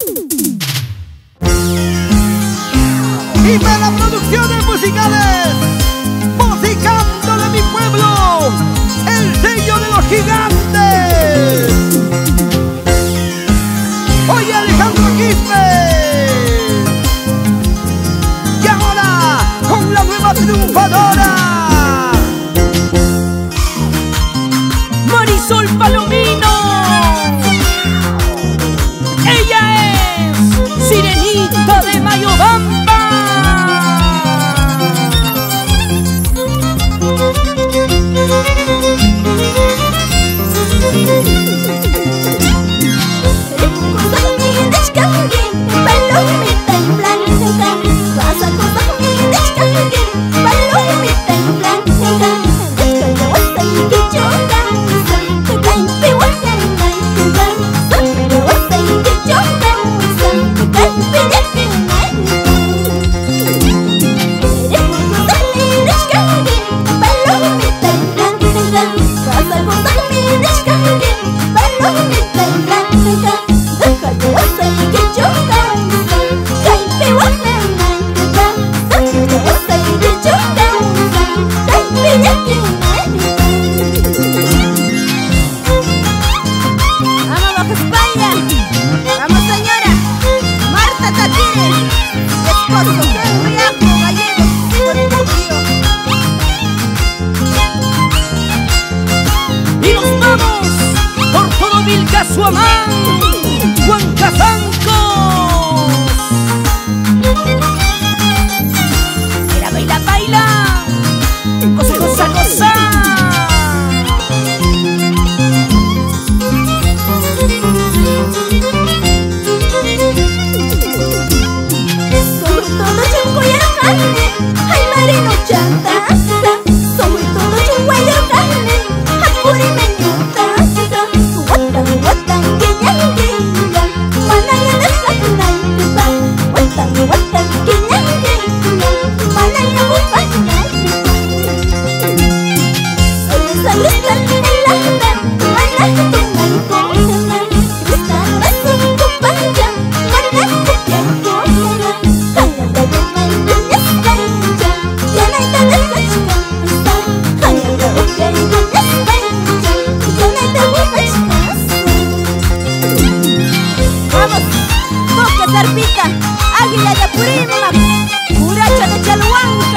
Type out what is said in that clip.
Jimena Producciones Musicales, musicándole mi pueblo, el sello de los gigantes. Oye, Alejandro Quispe. Y ahora con la nueva triunfadora, Marisol Palomino. Ella es Sirenita de Mayobamba. Y nos vamos por todo Vilcasuamán, Huancazancos. Baila, baila, baila, cosa, cosa, cosa. Zarpita, Águila de Apurímac, Curacha de Chalhuanca.